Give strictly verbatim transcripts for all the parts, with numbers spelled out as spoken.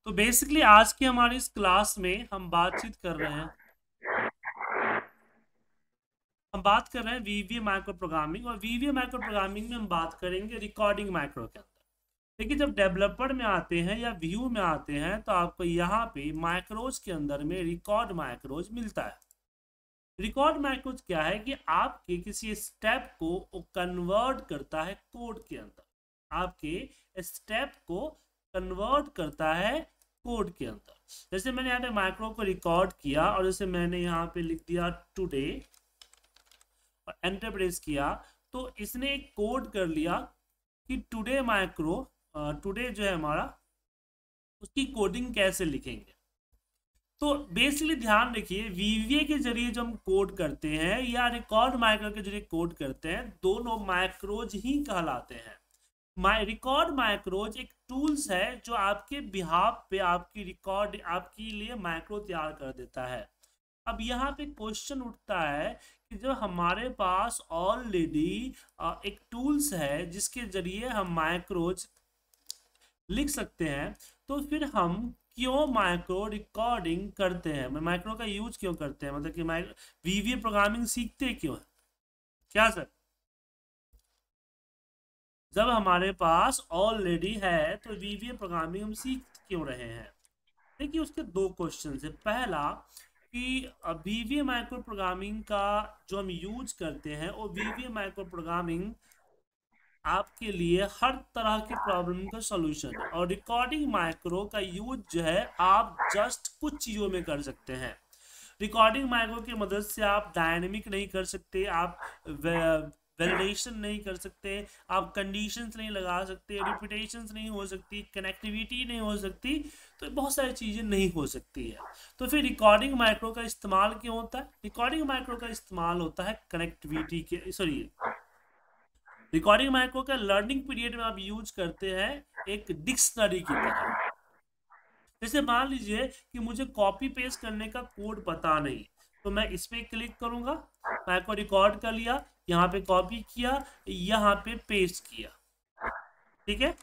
तो बेसिकली आज की हमारी इस क्लास में हम बातचीत कर रहे हैं हम बात कर रहे हैं वीवीए माइक्रो प्रोग्रामिंग। और वीवीए माइक्रो प्रोग्रामिंग में हम बात करेंगे रिकॉर्डिंग माइक्रो के अंदर। देखिए, जब डेवलपर में आते हैं या व्यू में आते हैं तो आपको यहाँ पे माइक्रोज के अंदर में रिकॉर्ड माइक्रोज मिलता है। रिकॉर्ड माइक्रोज क्या है कि आपके किसी स्टेप को कन्वर्ट करता है कोड के अंदर, आपके स्टेप को कन्वर्ट करता है कोड के अंदर। जैसे मैंने यहाँ पे माइक्रो को रिकॉर्ड किया और जैसे मैंने यहाँ पे लिख दिया टुडे और एंटर प्रेस किया, तो इसने एक कोड कर लिया कि टुडे माइक्रो टुडे जो है हमारा, उसकी कोडिंग कैसे लिखेंगे। तो बेसिकली ध्यान रखिए, वीवीए के जरिए जो हम कोड करते हैं या रिकॉर्ड माइक्रो के जरिए कोड करते हैं, दोनों माइक्रोज ही कहलाते हैं। माई रिकॉर्ड माइक्रोज एक टूल्स है जो आपके बिहाफ पे आपकी रिकॉर्ड आपके लिए माइक्रो तैयार कर देता है। अब यहाँ पे क्वेश्चन उठता है कि जब हमारे पास ऑलरेडी एक टूल्स है जिसके जरिए हम माइक्रोज लिख सकते हैं, तो फिर हम क्यों माइक्रो रिकॉर्डिंग करते हैं, माइक्रो का यूज क्यों करते हैं, मतलब कि माइक्रो वीवीए प्रोग्रामिंग सीखते क्यों है, क्या सर? जब हमारे पास ऑलरेडी है तो वीवीए प्रोग्रामिंग हम सीख क्यों रहे हैं? देखिए, उसके दो क्वेश्चन है। पहला कि वीवीए माइक्रो प्रोग्रामिंग का जो हम यूज करते हैं वो वीवीए माइक्रो प्रोग्रामिंग आपके लिए हर तरह की प्रॉब्लम का सॉल्यूशन है। और रिकॉर्डिंग माइक्रो का यूज जो है आप जस्ट कुछ चीज़ों में कर सकते हैं। रिकॉर्डिंग माइक्रो की मदद से आप डायनेमिक नहीं कर सकते, आप वैलिडेशन नहीं कर सकते, आप कंडीशंस नहीं लगा सकते, रिपीटेशंस नहीं हो सकती, कनेक्टिविटी नहीं हो सकती, तो बहुत सारी चीज़ें नहीं हो सकती है। तो फिर रिकॉर्डिंग माइक्रो का इस्तेमाल क्यों होता है? रिकॉर्डिंग माइक्रो का इस्तेमाल होता है कनेक्टिविटी के सॉरी रिकॉर्डिंग माइक्रो का लर्निंग पीरियड में आप यूज करते हैं एक डिक्शनरी की तरह। जैसे मान लीजिए कि मुझे कॉपी पेस्ट करने का कोड पता नहीं, तो मैं इस पे क्लिक करूंगा, माइक्रो रिकॉर्ड कर लिया, यहाँ पे कॉपी किया, यहाँ पे पेस्ट किया, ठीक है।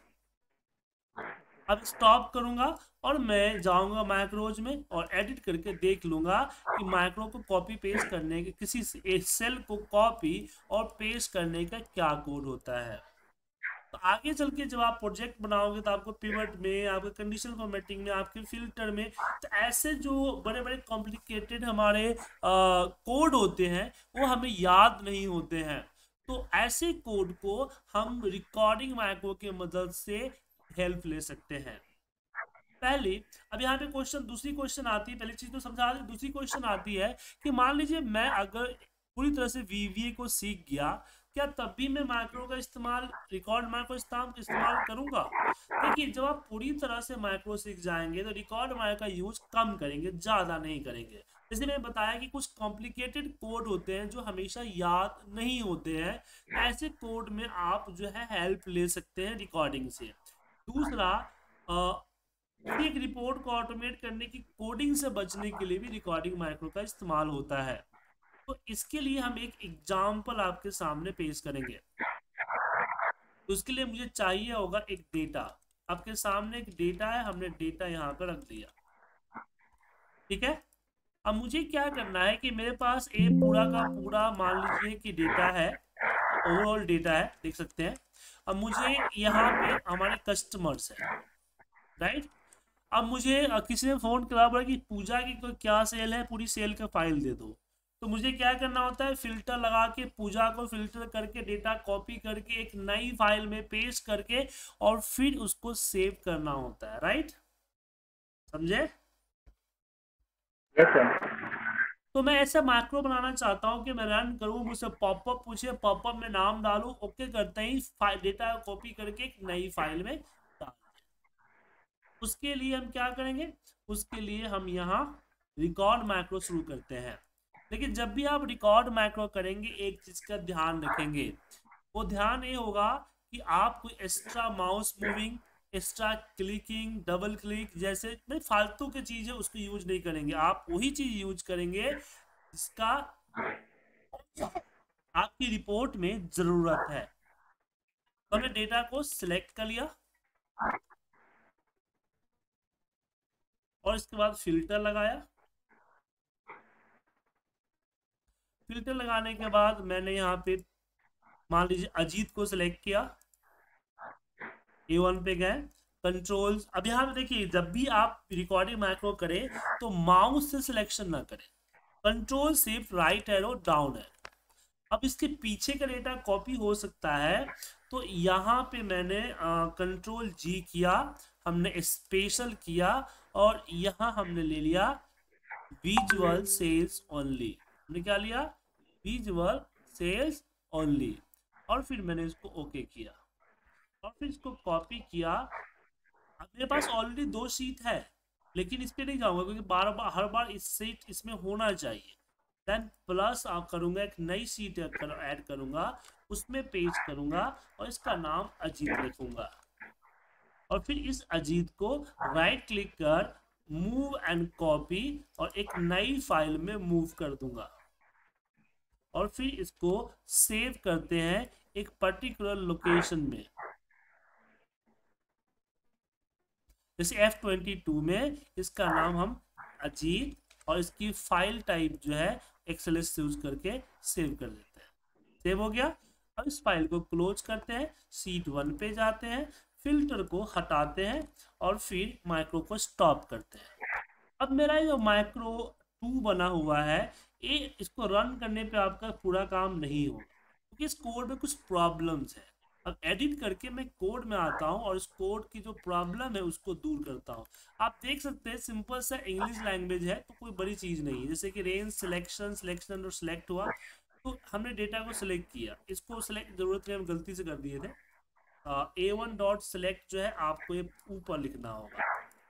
अब स्टॉप करूंगा और मैं जाऊंगा माइक्रोज में और एडिट करके देख लूंगा कि माइक्रो को कॉपी पेस्ट करने के किसी सेल को कॉपी और पेस्ट करने का क्या कोड होता है। तो आगे चल के जब आप प्रोजेक्ट बनाओगे तो आपको पिवट में, आपके कंडीशनल फॉर्मेटिंग में, आपके फिल्टर में, तो ऐसे जो बड़े बड़े कॉम्प्लिकेटेड हमारे कोड होते हैं वो हमें याद नहीं होते हैं। तो ऐसे कोड को हम रिकॉर्डिंग माइक्रो की मदद से हेल्प ले सकते हैं। पहले अब यहाँ पे क्वेश्चन दूसरी क्वेश्चन आती है, पहली चीज तो समझा दी, दूसरी क्वेश्चन आती है कि मान लीजिए मैं अगर पूरी तरह से वीवीए को सीख गया, क्या तब भी मैं माइक्रो का इस्तेमाल रिकॉर्ड माइक्रो इस्तेमाल करूंगा? देखिए, जब आप पूरी तरह से माइक्रो सीख जाएंगे तो रिकॉर्ड माइक्रो का यूज कम करेंगे, ज्यादा नहीं करेंगे। जैसे मैंने बताया कि कुछ कॉम्प्लिकेटेड कोड होते हैं जो हमेशा याद नहीं होते हैं, ऐसे कोड में आप जो है हेल्प ले सकते हैं रिकॉर्डिंग से। दूसरा, एक रिपोर्ट को ऑटोमेट करने की कोडिंग से बचने के लिए भी रिकॉर्डिंग माइक्रो का इस्तेमाल होता है। तो इसके लिए हम एक एग्जाम्पल आपके सामने पेश करेंगे। तो उसके लिए मुझे चाहिए होगा एक डेटा। आपके सामने एक डेटा है, हमने डेटा यहाँ पर रख दिया, ठीक है। अब मुझे क्या करना है कि मेरे पास एक पूरा का पूरा मान लीजिए कि डेटा है, ओवरऑल डेटा है, देख सकते हैं। अब मुझे यहाँ पे हमारे कस्टमर्स है, राइट। अब मुझे किसी ने फोन करा बोला कि पूजा की कोई क्या सेल है, पूरी सेल का फाइल दे दो। तो मुझे क्या करना होता है, फिल्टर लगा के पूजा को फिल्टर करके डेटा कॉपी करके एक नई फाइल में पेस्ट करके और फिर उसको सेव करना होता है, राइट, समझे? Yes sir. तो मैं ऐसा माइक्रो बनाना चाहता हूँ कि मैं रन करूँ, मुझसे पॉपअप पूछे, पॉपअप में नाम डालूं, ओके करते ही डेटा कॉपी करके एक नई फाइल में डाल। उसके लिए हम क्या करेंगे, उसके लिए हम यहाँ रिकॉर्ड माइक्रो शुरू करते हैं। लेकिन जब भी आप रिकॉर्ड माइक्रो करेंगे एक चीज का ध्यान रखेंगे, वो ध्यान ये होगा कि आप कोई extra mouse moving, extra clicking, double click जैसे फालतू की चीजें उसको यूज नहीं करेंगे। आप वही चीज यूज करेंगे जिसका आपकी रिपोर्ट में जरूरत है। तो हमने डेटा को सिलेक्ट कर लिया, और इसके बाद फिल्टर लगाया। फिल्टर लगाने के बाद मैंने यहाँ पे मान लीजिए अजीत को सिलेक्ट किया, ए वन पे गए, कंट्रोल्स। अब यहाँ पे देखिए जब भी आप रिकॉर्डिंग मैक्रो करें तो माउस से सिलेक्शन ना करें, control shift right arrow down है। अब इसके पीछे का डेटा कॉपी हो सकता है, तो यहाँ पे मैंने कंट्रोल जी किया, हमने स्पेशल किया और यहाँ हमने ले लिया विजुअल सेल्स ओनली। हमने क्या लिया? Visual cells only. और फिर मैंने इसको ओके किया और फिर इसको कॉपी किया। अब मेरे पास ऑलरेडी दो शीट है, लेकिन इस पे नहीं जाऊंगा क्योंकि बार बार हर बार इस सीट इसमें होना चाहिए। देन प्लस आप करूंगा, एक नई सीट ऐड करूंगा, उसमें पेज करूंगा और इसका नाम अजीत लिखूंगा। और फिर इस अजीत को राइट क्लिक कर मूव एंड कॉपी और एक नई फाइल में मूव कर दूंगा। और फिर इसको सेव करते हैं एक पर्टिकुलर लोकेशन में, जैसे एफ ट्वेंटी टू में इसका नाम हम अजीत और इसकी फाइल टाइप जो है एक्सएलएस यूज करके सेव कर देते हैं। सेव हो गया। अब इस फाइल को क्लोज करते हैं, शीट वन पे जाते हैं, फिल्टर को हटाते हैं और फिर माइक्रो को स्टॉप करते हैं। अब मेरा जो माइक्रो टू बना हुआ है, ये इसको रन करने पे आपका पूरा काम नहीं होगा क्योंकि इस कोड में कुछ प्रॉब्लम्स है। अब एडिट करके मैं कोड में आता हूँ और इस कोड की जो प्रॉब्लम है उसको दूर करता हूँ। आप देख सकते हैं सिंपल सा इंग्लिश लैंग्वेज है तो कोई बड़ी चीज़ नहीं है, जैसे कि रेंज सिलेक्शन सिलेक्शन और सिलेक्ट हुआ तो हमने डेटा को सिलेक्ट किया, इसको सिलेक्ट जरूरत नहीं, हम गलती से कर दिए थे। ए वन डॉट सिलेक्ट जो है आपको ये ऊपर लिखना होगा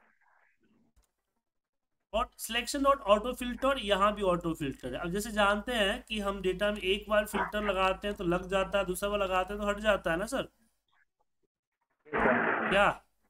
और सिलेक्शन डॉट ऑटो फिल्टर, यहाँ भी ऑटो फिल्टर है। अब जैसे जानते हैं कि हम डेटा में एक बार फिल्टर लगाते हैं तो लग जाता है, दूसरा बार लगाते हैं तो हट जाता है ना सर, क्या?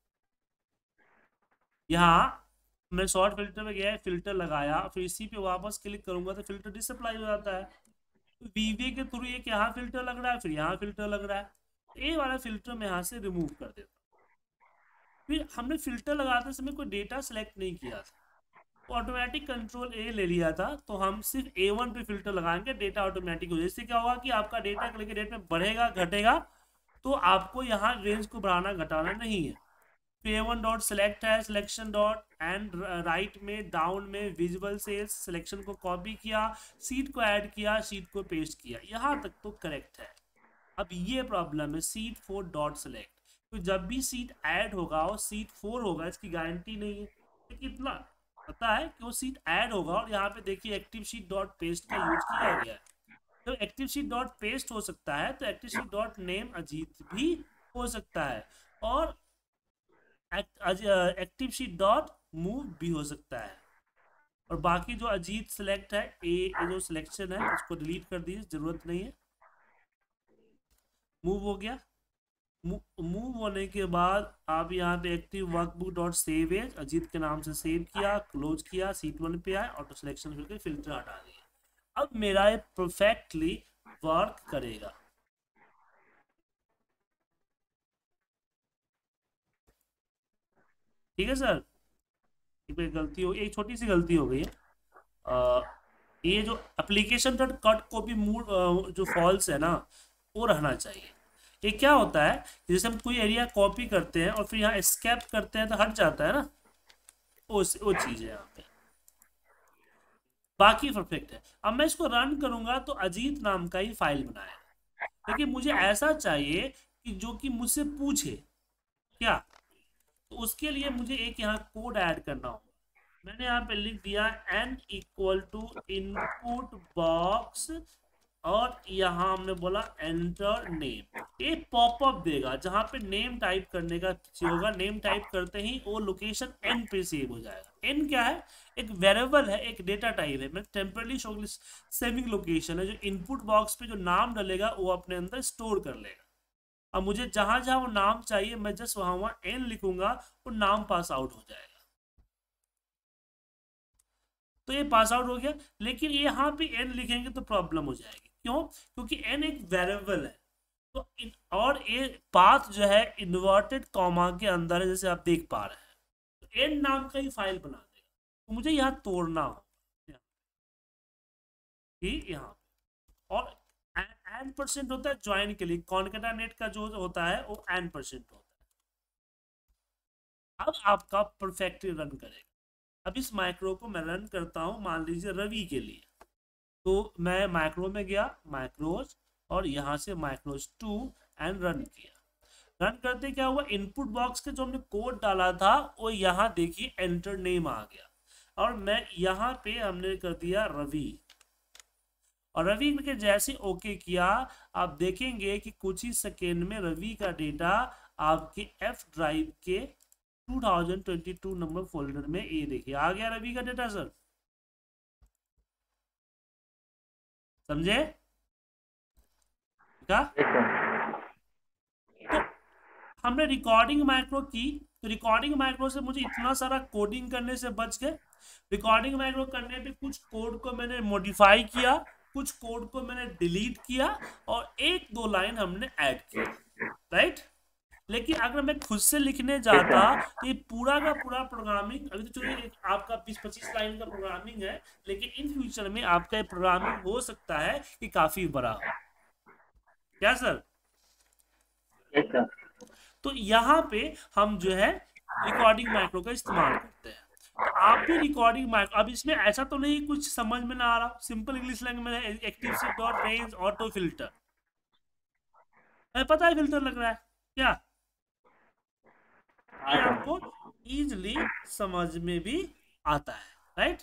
यहाँ मैं शॉर्ट फिल्टर में गया, फिल्टर लगाया, फिर इसी पे वापस क्लिक करूंगा तो फिल्टर डिसअप्लाई हो जाता है। तो वीवी के थ्रू एक यहाँ फिल्टर लग रहा है, फिर यहाँ फिल्टर लग रहा है, ये वाला फिल्टर मैं यहाँ से रिमूव कर देता हूँ। फिर हमने फिल्टर लगाते समय कोई डेटा सेलेक्ट नहीं किया था, ऑटोमेटिक कंट्रोल ए ले लिया था, तो हम सिर्फ ए वन पे फिल्टर लगाएंगे, डेटा ऑटोमेटिक हो जाए। इससे क्या होगा कि आपका डेटा क्लिक के डेट में बढ़ेगा घटेगा, तो आपको यहाँ रेंज को बढ़ाना घटाना नहीं है। ए वन डॉट सेलेक्ट है, सिलेक्शन डॉट एंड राइट में डाउन में विजुअल सेल्स, सिलेक्शन को कॉपी किया, सीट को ऐड किया, सीट को पेस्ट किया, यहाँ तक तो करेक्ट है। अब ये प्रॉब्लम है सीट फोर डॉट सेलेक्ट, तो जब भी सीट ऐड होगा और सीट फोर होगा इसकी गारंटी नहीं है, लेकिन इतना पता है कि वो सीट ऐड होगा। और यहाँ पे देखिए एक्टिव शीट डॉट पेस्ट का यूज किया गया है, तो एक्टिव शीट डॉट पेस्ट हो सकता है तो active sheet dot name Ajit भी हो सकता है, और एक्टिव शीट डॉट मूव भी हो सकता है। और बाकी जो अजीत सिलेक्ट है, ए जो सिलेक्शन है उसको डिलीट कर दीजिए, जरूरत नहीं है। मूव हो गया। मूव होने के बाद आप यहाँ पे active workbook dot save as Ajit के नाम से सेव किया, क्लोज किया, सीट वन पे आए, ऑटो सिलेक्शन करके फिल्टर हटा दिया। अब मेरा ये परफेक्टली वर्क करेगा। ठीक है सर, एक गलती हो, एक छोटी सी गलती हो गई है। आ, ये जो application dot cut copy mode जो फॉल्स है ना, वो रहना चाहिए। ये क्या होता है, जैसे हम कोई एरिया कॉपी करते हैं और फिर यहाँ एस्केप करते हैं तो हट जाता है ना, वो वो चीज़ है यहाँ पे। बाकी परफेक्ट है। अब मैं इसको रन करूंगा तो अजीत नाम का ही फाइल बनाया, लेकिन मुझे ऐसा चाहिए कि जो कि मुझसे पूछे क्या, तो उसके लिए मुझे एक यहाँ कोड ऐड करना होगा। मैंने यहाँ पे लिख दिया n equal to input box और यहाँ हमने बोला एंटर नेम। ये पॉपअप देगा जहाँ पे नेम टाइप करने का होगा, नेम टाइप करते ही वो लोकेशन n पे सेव हो जाएगा। n क्या है? एक वेरिएबल है, एक डेटा टाइप है, मतलब टेम्पररी सेविंग लोकेशन है, जो इनपुट बॉक्स पे जो नाम डलेगा वो अपने अंदर स्टोर कर लेगा। अब मुझे जहां जहां वो नाम चाहिए मैं जस्ट वहां वहां एन लिखूंगा, वो नाम पास आउट हो जाएगा। तो ये पास आउट हो गया, लेकिन यहाँ पे एन लिखेंगे तो प्रॉब्लम हो जाएगी। क्यों? क्योंकि एन एक वेरिएबल है, तो इन, और ये पाथ जो है इन्वर्टेड कॉमा के अंदर है, जैसे आप देख पा रहे हैं। तो एन नाम का ही फाइल बना देगा। तो मुझे यहाँ तोड़ना हो कि यहाँ, और एन परसेंट होता है ज्वाइन के लिए, कॉन्केटानेट का जो होता है वो एन परसेंट होता है। अब आपका परफेक्टली रन करेगा। अब इस माइक्रो को मैं रन करता हूँ, मान लीजिए रवि के लिए, तो मैं माइक्रो में गया, माइक्रोज, और यहाँ से माइक्रोज टू एंड रन किया। रन करते क्या हुआ, इनपुट बॉक्स के जो हमने कोड डाला था वो यहाँ देखिए एंटर नेम आ गया, और मैं यहाँ पे हमने कर दिया रवि, और रवि के जैसे ओके किया, आप देखेंगे कि कुछ ही सेकेंड में रवि का डेटा आपके एफ ड्राइव के two thousand twenty two number folder में, ये देखिए आ गया रवि का डेटा सर, समझे क्या? तो हमने रिकॉर्डिंग माइक्रो की, तो रिकॉर्डिंग माइक्रो से मुझे इतना सारा कोडिंग करने से बच गए। रिकॉर्डिंग माइक्रो करने पे कुछ कोड को मैंने मॉडिफाई किया, कुछ कोड को मैंने डिलीट किया, और एक दो लाइन हमने ऐड किया, राइट। लेकिन अगर मैं खुद से लिखने जाता तो ये पूरा का पूरा प्रोग्रामिंग, अभी तो चलिए आपका बीस पच्चीस लाइन का प्रोग्रामिंग है, लेकिन इन फ्यूचर में आपका प्रोग्रामिंग हो सकता है कि काफी बड़ा हो, क्या सर? तो यहाँ पे हम जो है रिकॉर्डिंग माइक्रो का इस्तेमाल करते हैं। तो आप भी रिकॉर्डिंग माइक्रो, अब इसमें ऐसा तो नहीं कुछ समझ में ना आ रहा, सिंपल इंग्लिश लैंग्वेज में है, active C dot range auto filter, पता है फिल्टर लग रहा है क्या? ये आपको इजीली समझ में भी आता है, राइट।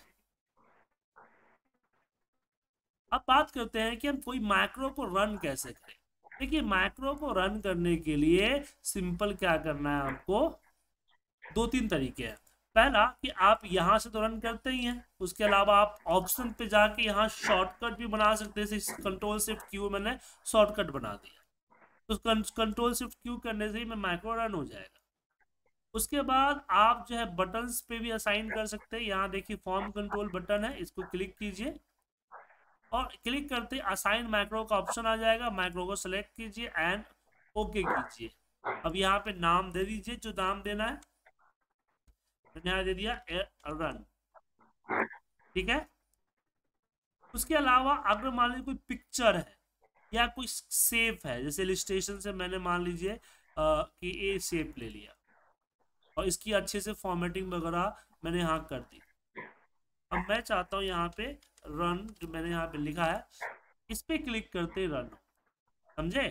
अब बात करते हैं कि हम कोई माइक्रो को रन कैसे करें। देखिए माइक्रो को रन करने के लिए सिंपल क्या करना है आपको, दो तीन तरीके हैं। पहला कि आप यहां से तो रन करते ही हैं, उसके अलावा आप ऑप्शन पे जाके यहाँ शॉर्टकट भी बना सकते हैं, कंट्रोल शिफ्ट क्यू मैंने शॉर्टकट बना दिया, तो कंट्रोल शिफ्ट क्यू करने से ही मैं माइक्रो रन हो जाएगा। उसके बाद आप जो है बटन्स पे भी असाइन कर सकते हैं, यहाँ देखिए फॉर्म कंट्रोल बटन है, इसको क्लिक कीजिए, और क्लिक करते असाइन माइक्रो का ऑप्शन आ जाएगा, माइक्रो को सेलेक्ट कीजिए एंड ओके कीजिए। अब यहाँ पे नाम दे दीजिए जो नाम देना है, मैंने यहाँ दे दिया रन, ठीक है। उसके अलावा अगर मान लीजिए कोई पिक्चर है या कोई शेप है, जैसे इलस्ट्रेशन से मैंने मान लीजिए कि ये शेप ले लिया और इसकी अच्छे से फॉर्मेटिंग वगैरह मैंने यहाँ कर दी। अब मैं चाहता हूँ यहाँ पे रन, जो मैंने यहाँ पे लिखा है इस पे क्लिक करते रन, समझे?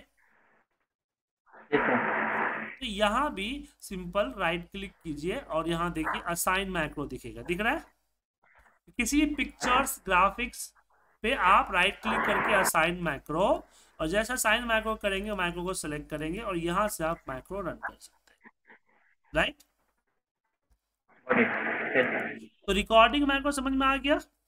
तो यहाँ भी सिंपल राइट क्लिक कीजिए और यहाँ देखिए असाइन मैक्रो दिखेगा, दिख रहा है? किसी पिक्चर्स ग्राफिक्स पे आप राइट क्लिक करके असाइन मैक्रो, और जैसा असाइन मैक्रो करेंगे मैक्रो को सेलेक्ट करेंगे और यहाँ से आप मैक्रो रन कर सकते हैं, राइट। तो रिकॉर्डिंग मैक्रो समझ में आ गया?